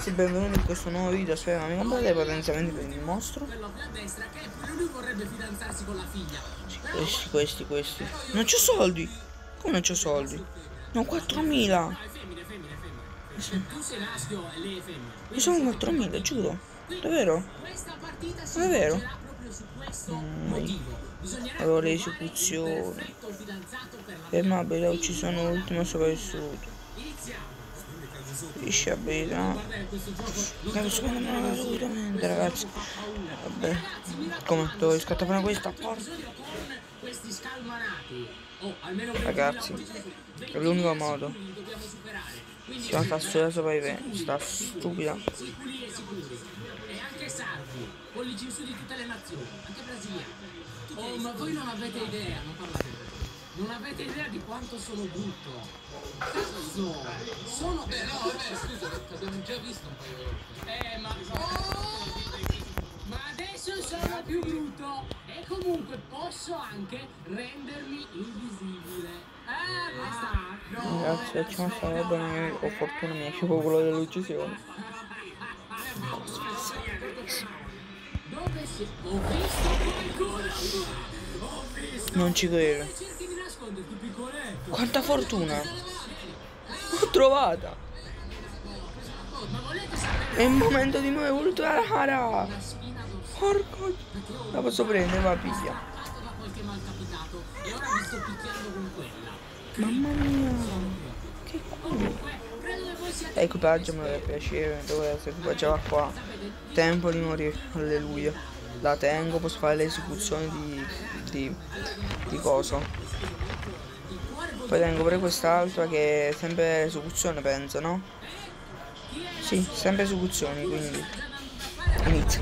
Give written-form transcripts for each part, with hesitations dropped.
ragazzi, benvenuti in questo nuovo video. Spero non mi comprate potenziamenti per il mostro. Questi. Non c'ho soldi. Come non c'ho soldi? No, 4.000. Mi sono 4.000, giuro. Davvero? Davvero? Allora le esecuzioni. Fermabile, ha ucciso l'ultimo sopravvissuto. Riesce abilità. Secondo me assolutamente, ragazzi. Vabbè. Come? Devo riscattare questa porta. Ragazzi, è l'unico modo. Sta sulla sopravvivenza. Sta stupida. E anche sardi, pollici in su di tutte le nazioni, anche brasiliani. Oh, ma voi non avete idea, non parlate. Non avete idea di quanto sono brutto. Cazzo! Sono. No, vabbè, scusa, abbiamo già visto un paio di volte. Ma adesso sono più brutto. E comunque posso anche rendermi invisibile. No, ragazzi, facciamo sarebbe o fortuna mia, c'è quello dell'uccisione. Dove sei? Ho visto qualcuno! Ho visto! Non ci credo. Cerchi di nasconderti, piccoletto! Quanta fortuna! L'ho trovata! Ma volete sapere? È il momento di nuovo ultra rara! Porco! La posso prendere, ma piglia! Da qualche malcapitato e ora mi sto picchiando con quella. Mamma mia! Che culo! Equipaggio mi deve piacere, dove si equipaggiava qua. Tempo di morire, alleluia. La tengo, posso fare le esecuzioni di coso. Poi tengo pure quest'altra che è sempre esecuzione, penso, no? Sì, sempre esecuzioni, quindi inizia.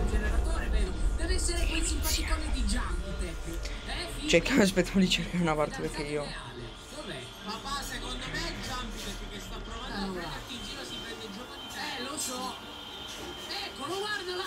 Cerchiamo, aspettiamo di cercare una parte perché io. Papà, secondo me è Jumpy perché sta provando a prenderti in giro, si prende gioco di te. Lo so. Eccolo, guardala.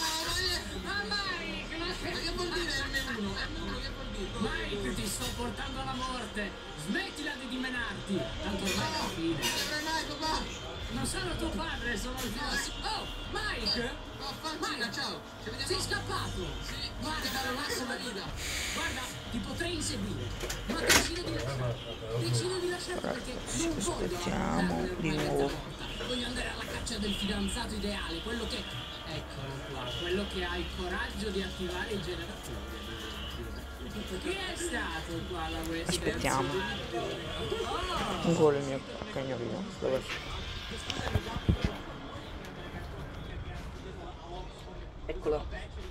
Mike, ma che vuol dire M1? M1 che vuol dire? Mike, ti sto portando alla morte. Smettila di dimenarti. Tanto ormai è la fine. Dove mai, papà? Non sono tuo padre, sono il figlio. Oh, Mike! Mike, ciao! Sei scappato! Sì, guarda, relasso la vita! Guarda, ti potrei inseguire, ma decido di lasciarti perché non voglio aspettiamo di nuovo. Voglio andare alla caccia del fidanzato ideale, quello che... Eccolo qua, quello che ha il coraggio di attivare il generatore. Chi è stato qua da questa? Aspettiamo. Ancora il mio cagnolino. Dove? Eccolo.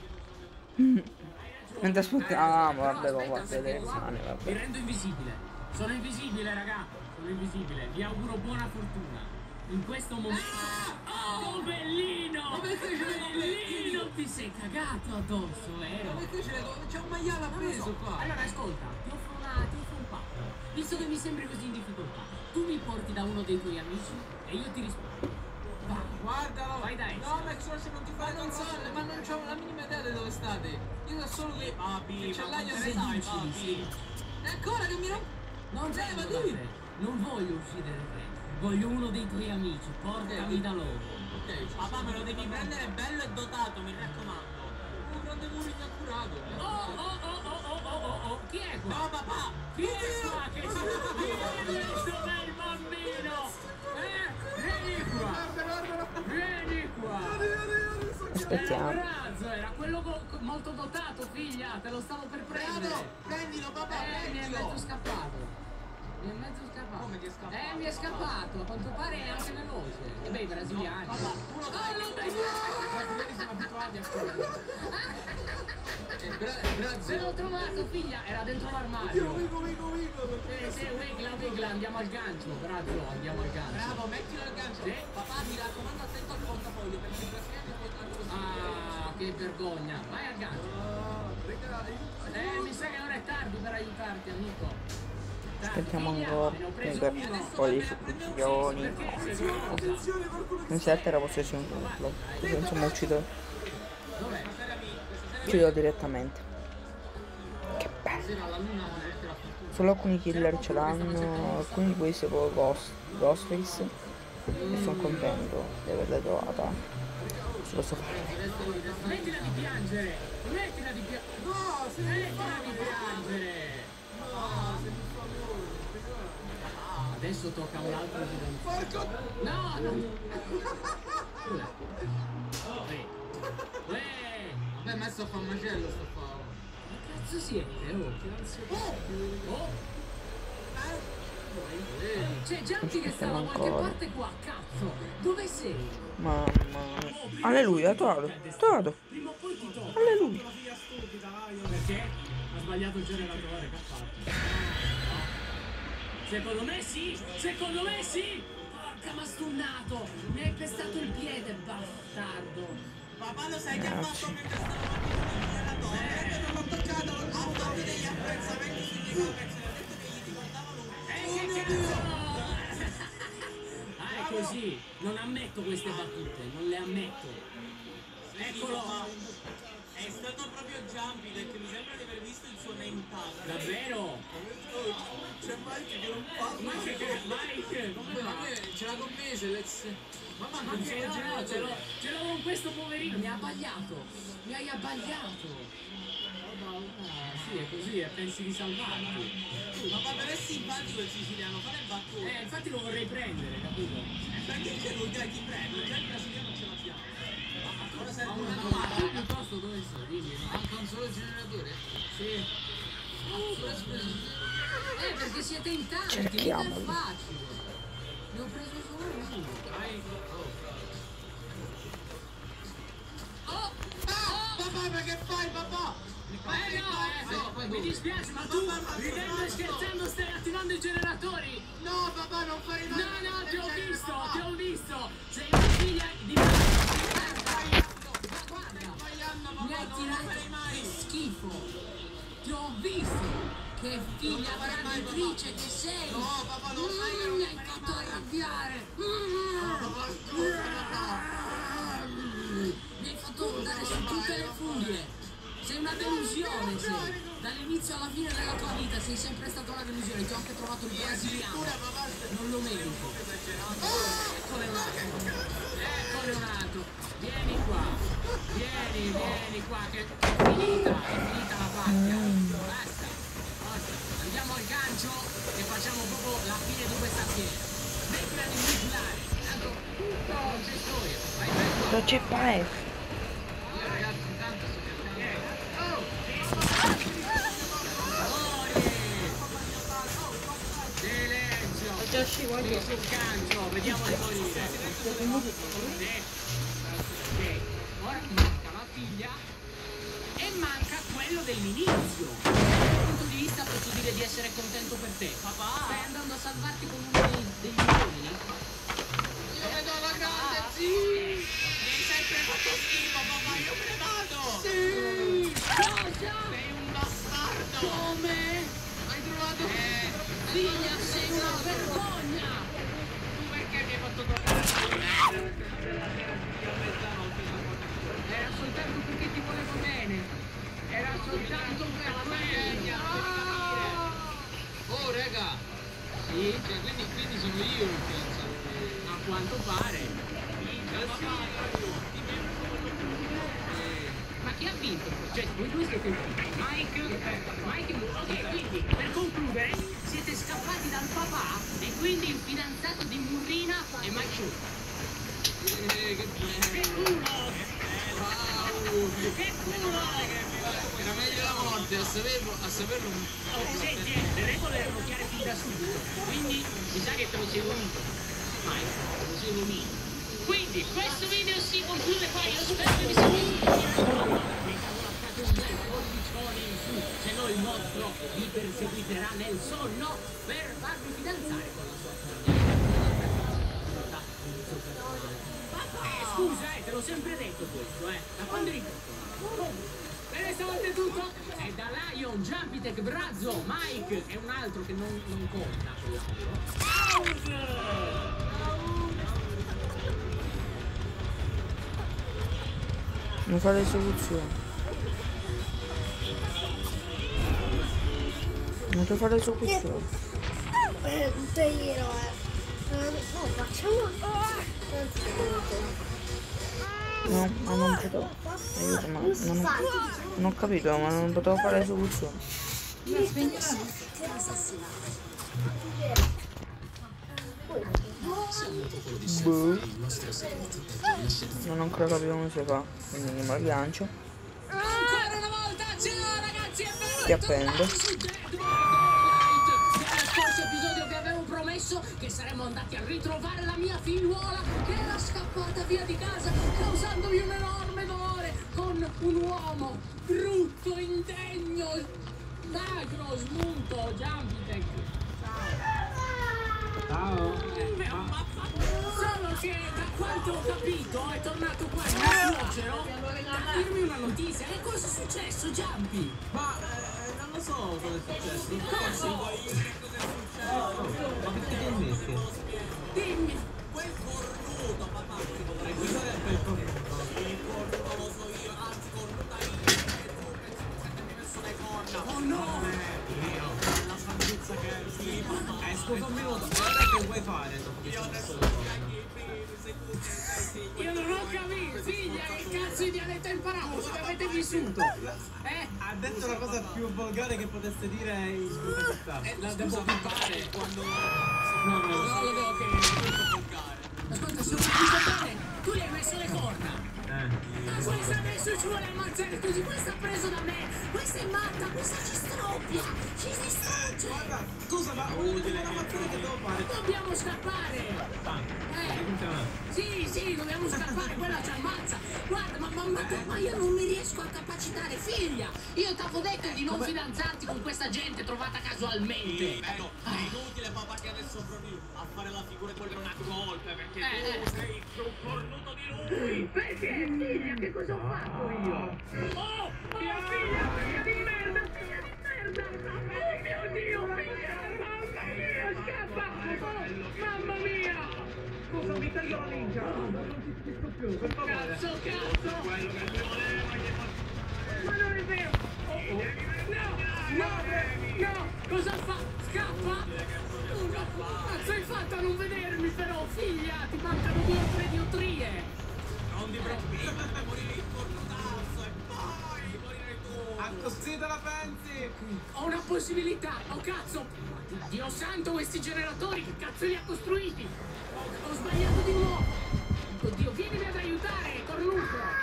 Mentre aspettiamo, vabbè, lo va a vedere. Mi rendo invisibile. Sono invisibile, raga. Sono invisibile. Vi auguro buona fortuna. In questo momento. Oh, bellino! Bellino! Ti sei cagato addosso, vero? C'è un maiale appeso qua. Allora, ascolta, ti offro un patto. Visto che mi sembri così in difficoltà, tu mi porti da uno dei tuoi amici e io ti rispondo. Guardalo! Vai da esso! No, Max Roche non ti fai console, ma non c'ho la minima idea di dove state! Io so solo che il cellaio sei ancora che mi non deve dire! Non voglio uccidere te, voglio uno dei tuoi amici, portami da loro! Ok, papà me lo devi prendere bello e dotato, mi raccomando! Un grande murigno accurato! Oh! Chi è qua? No, papà! Chi è qua? Che questo bel bambino! Vieni qua! Aspettiamo. Era quello molto dotato, figlia, te lo stavo per prendere. Prendilo, papà, mi è mezzo scappato. Come ti è scappato? Mi è scappato, a quanto pare è anche veloce. E beh, i brasiliani. Papà, tu lo sai. I brasiliani sono abituati a correre. Se l'ho trovato, figlia, era dentro l'armadio. Wigla, andiamo al gancio, bravo, andiamo al gancio. Bravo, mettilo al gancio. Sì. Papà, mi raccomando, attento al portafoglio, perché i brasiliani poi... che vergogna. Vai al gancio. Mi sa che ora è tardi per aiutarti, amico. Aspettiamo ancora per poi le istruzioni. In setta era possessione tutto. Insomma uccido direttamente. Che bello. Solo alcuni killer ce l'hanno, alcuni di questi poi Ghostface e sono contento di averla trovata. Ci posso fare. Smettila di piangere! Smettila di piangere! No! Smettila di piangere! Adesso tocca a un altro fidanzato. No! Non... Vabbè, ma sto a fare un macello, sto a fare. Che cazzo siete? Oh, che ansia. Oh! C'è Gianti che stava da qualche parte qua, cazzo! Dove sei? Mamma. Alleluia, trovato. Prima o poi ti tocca. Alleluia. Perché? Ha sbagliato il generatore, che ha fatto? Secondo me sì! Secondo me sì! Porca, m'ha stunnato! Mi hai pestato il piede, bastardo! Papà, lo sai che ha fatto mentre stavo facendo il generatore? Non l'ho toccato, ha fatto degli apprezzamenti sugli commenti. Che cazzo! Ah, è così! Non ammetto queste battute, non le ammetto! Eccolo! È stato proprio Jumpy che mi sembra di aver visto il suo name tag. Davvero? C'è Mike che non parla. Mike, come va? Ce l'ha con me, se let's... Mamma, Ma non che sono no, girato. ce l'ho con questo poverino, mi ha abbagliato! Mi hai abbagliato! Sì, è così, pensi di salvarti. Papà, però è simpatico il siciliano, fa le battute. Infatti lo vorrei prendere, capito? Perché c'è lui, dai, ti prendo, già il brasiliano ce l'abbiamo. Ora serve una Ma domanda. tu piuttosto dove sei? Dimmi. Manca un solo generatore? Sì. Perché siete in tanti, mica è Cerchiamoli. facile. Ne ho preso solo uno. Dai. Oh! Papà, ma che fai, papà? Mi dispiace, ma tu, ridendo e scherzando, stai attivando i generatori! No, papà, non fai No, male. no, ti ho visto! Sei una figlia di merda! Guarda, mi hai tirato schifo! Ti ho visto! Che figlia traditrice che sei! No, papà, non fai che non Mi hai fatto arrabbiare! Mi hai fatto andare su tutte le furie! Sei una delusione, sei! Dall'inizio alla fine della tua vita sei sempre stato una delusione, ti ho anche trovato il brasiliano! Non lo merito! Eccole un altro! Vieni qua! Vieni qua, che è finita la pacchia! Basta! Andiamo al gancio e facciamo proprio la fine di questa fiera! Smettila di vigilare! Tanto non c'è storia! Vai qua! Non c'è paese. Ragazzi, intanto sto Silenzio! Qui sul gancio, vediamo di morire. Ok, ora manca la figlia e manca quello dell'inizio. Da questo punto di vista posso dire di essere contento per te. Papà, stai andando a salvarti con uno degli uomini? Io vedo la grande, sì! Mi hai sempre fatto schifo, papà, io me ne vado! Sì! Cosa? Sei un bastardo! Come? Hai trovato... Figlia, sei una vergogna! Tu perché mi hai fatto toccare? Era soltanto perché ti volevo bene. Era soltanto per quello. Oh, raga! Sì, Cioè, quindi sono io il fidanzato. a quanto pare. Ma chi ha vinto? Cioè, voi due siete Mike, ok, quindi per concludere siete scappati dal papà e quindi il fidanzato di Murrina è Mike Show. Che culo! Wow! Che culo! Era meglio la morte, a saperlo Senti, le regole erano chiare fin da subito, quindi mi sa che te lo sei voluto. Mike, te lo sei voluto. Quindi questo video si conclude qua, io spero che vi sia piaciuto. Lasciate un bel pollicione in su, se no il nostro vi perseguiterà nel sonno per farvi fidanzare con la sua scusa, te l'ho sempre detto questo, da quando eri piccolo. Per questa volta è tutto, e da Lion, Jumpitech, Brazzo, Mike e un altro che non conta quell'altro. Non fa l'esecuzione. Non puoi fare l'esecuzione. Un tagliero, No, facciamo. No, ma non potevo. Aiuto, ma non ho capito, ma non potevo fare l'esecuzione. Boh. Non ho ancora capito come si fa. Quindi andiamo al gancio. Ancora una volta, ciao ragazzi, è vero, Ti appendo. Nello scorso episodio vi avevo promesso che saremmo andati a ritrovare la mia figliuola che era scappata via di casa causandomi un enorme dolore con un uomo brutto, indegno, magro, smunto, Jumpitech. Ciao. Solo che da quanto ho capito è tornato qua il mio suocero a dirmi una notizia. Che cosa è successo, Jumpy? Ma non lo so cosa è successo. Cosa? Ma che ti hai messo? Dimmi. Quel cornuto, papà, ti vorrei Cos'è quel cornuto? il cornuto lo so io, anzi cornuta io, e tu che ti mi messo le corna. Oh no! Io, la salvezza che è sì, papà. Scusa un minuto, guarda che vuoi fare dopo che ti ho messo le corna? Io non ho capito, figlia, che cazzo di dialetto hai imparato? Dove avete vissuto? Ha detto la cosa più volgare che potesse dire in questa città. La devo pippare quando... No, No, lo devo che... Ascolta, se ho capito bene, tu gli hai messo le corna. Ma questa adesso ci vuole ammazzare così, questa ha preso da me, questa è matta, questa ci stroppia, ci distrugge. Guarda, scusa, ma una mattina che devo fare? Dobbiamo scappare. Sì, dobbiamo scappare, quella ci ammazza. Guarda, ma io non mi riesco a capacitare, figlia. Io t'avevo detto di non fidanzarti con questa gente trovata casualmente. È inutile papà che adesso provi a fare la figura di una colpa perché tu sei più cornuto di lui. Perché, figlia, che cosa ho fatto io? Oh, figlia di merda, figlia di merda. Oh mio Dio, figlia, mamma mia, scappa. Oh, mamma mia. Scusa, mi taglio la minchia! Non ti capisco più, per favore! Cazzo! Ma non è vero! No! Cosa fa? Scappa? Cazzo hai fatto a non vedermi però, figlia? Ti mancano 2 o 3 diottrie! Non ti preoccupare, morire il cornutazzo e poi morire tu. A così te la pensi? Ho una possibilità! Oh cazzo! Dio santo, questi generatori, che cazzo li ha costruiti? Ho sbagliato di nuovo! Oddio, vienimi ad aiutare, cornuto!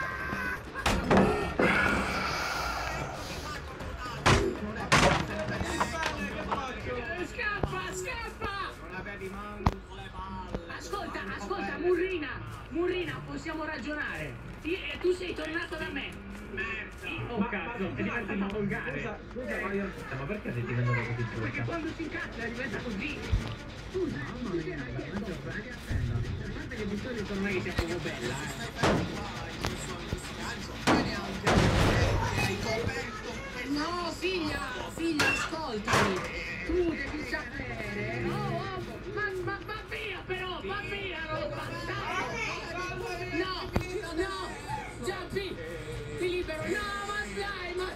Scappa! Non avevi manco le palle. Ascolta, Murrina, possiamo ragionare. Tu sei tornato da me. Oh cazzo, è diventato volgare. Scusa, ma perché sei diventato così brutta? Perché quando si incazza diventa così. Scusa, mamma mia, a parte che di solito non è che sia proprio bella, No, figlia, ascoltami. Tu devi sapere. Ma va via però, va via, non bastardo. No, Giappi, ti libero. No, ma dai,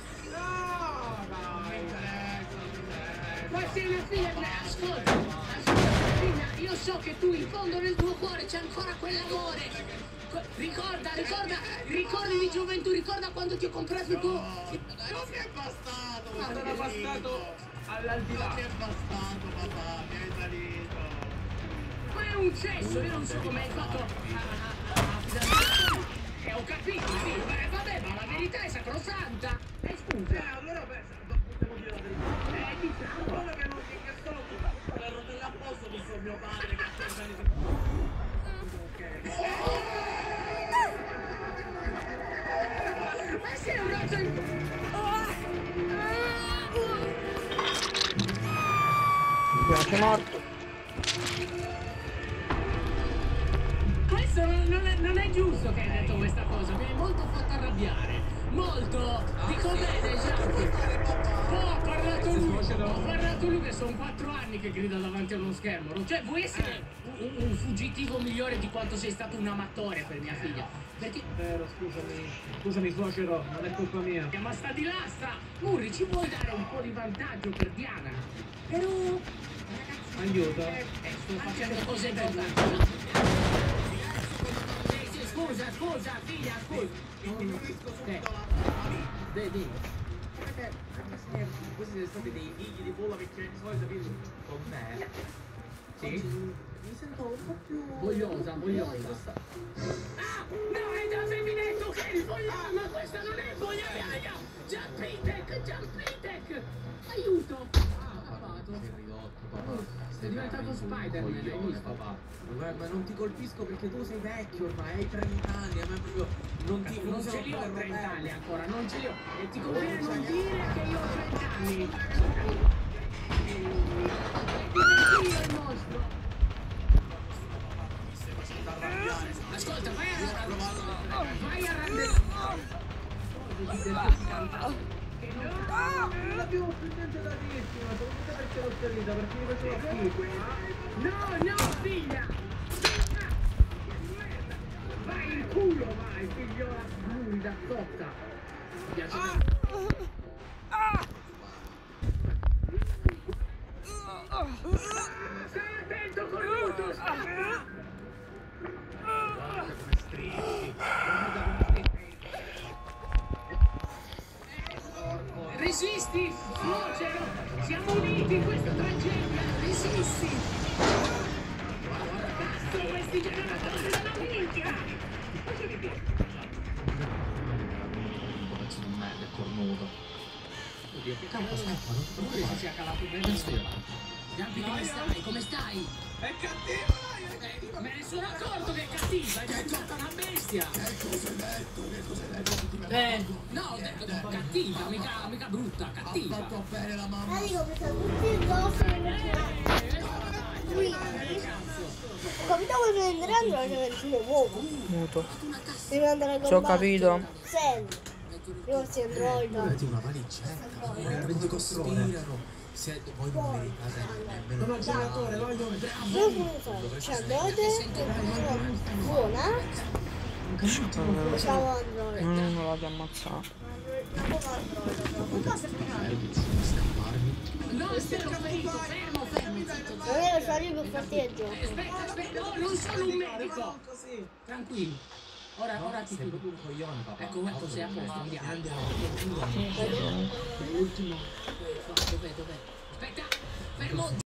ma sei una figlia, ascolta, figlia, io so che tu in fondo nel tuo cuore c'è ancora quell'amore. Ricordi di gioventù, ricorda quando ti ho comprato il tuo... Non mi è bastato, Ma sono passato all'aldilà. non mi è bastato papà, mi hai salito. Ma è un cesso, io non so come hai fatto a fidanzarti. Ho capito, sì, vabbè, ma la verità è sacrosanta. Scusa. Allora possiamo dire la verità. Diciamo. Quello che non ti che sono per rotelle a posto di suo mio padre che ha 30 anni di... Ma sei un razzo in... Sei morto. Questo non è giusto che hai detto questa cosa, mi hai molto fatto arrabbiare. Molto! Dico bene, Gianni. Ha parlato lui che sono 4 anni che grida davanti a uno schermo. Cioè, vuoi essere un fuggitivo migliore di quanto sei stato un amatore per mia figlia? Perché... Vero, scusami suocero, non è colpa mia. Ma sta di là, sta! Murri, ci vuoi dare un po' di vantaggio per Diana? Però... Ragazzi, Aiuto. Sto facendo cose importanti. Sì, scusa, figlia, scusa. Vedi. Questi sono stati dei figli di bolla perché di solito vieni con me. Sì? Mi sento un po' più Vogliosa. No, avevi detto che il voglioso, ma questa non è vogliosa. Jump-Tech. Aiuto. sei ridotto, papà. Sei diventato Spider-Man, hai visto? Papà. Ma non ti colpisco perché tu sei vecchio ormai, hai 30 anni, a me proprio non ti Non ce li ho 30 anni ancora, non ce li ho. E ti conviene non dire che io ho 30 anni. Io il mostro. Ascolta, vai a Non abbiamo più niente da dirti, ma soprattutto perché l'ho ferita, perché mi faceva schifo. No, figlia! Vai in culo, vai, figliola blurida, cotta! Mi piace Stai attento con l'urto, scappa! Guarda come strisci. Resisti, suocero! Siamo uniti in questa tragedia! Resisti! Cazzo, questi generatori della minchia! Pezzo di merda, è cornuto. Oddio, che cavolo scappa? Non si sia calato bene. Giampi, come stai? È cattivo, dai, è cattivo. Me ne sono accorto che è cattiva, è tutta una bestia! Che cosa hai detto? No, ho detto cattiva, mica brutta, cattiva! Ha fatto bene la mamma. Ah, dico, perché tutti i grossi quindi ho capito come prendere Android per il uovo. Muto. Devi andare a Ci ho capito. Senti, io si Android. Metti una valigetta, 24 ore. Se voi non meritate nemmeno Sono il generatore, voglio Io funziona, c'è Android che buona. Siamo Android. Non la ti ammazzare. No, spero fermo! Non è lo stadio per farteggio. Aspetta, no, non sono un medico! così. Tranquillo. Ora ti sei chiudo. proprio un coglione, papà. Ecco, sei a posto, andiamo. Andiamo. L'ultimo. Dov'è? Aspetta, fermo!